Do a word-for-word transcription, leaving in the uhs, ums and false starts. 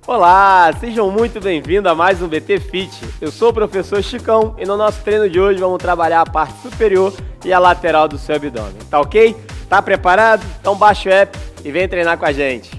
Olá, sejam muito bem-vindos a mais um B T Fit. Eu sou o professor Chicão e no nosso treino de hoje vamos trabalhar a parte superior e a lateral do seu abdômen. Tá ok? Tá preparado? Então baixa o app e vem treinar com a gente.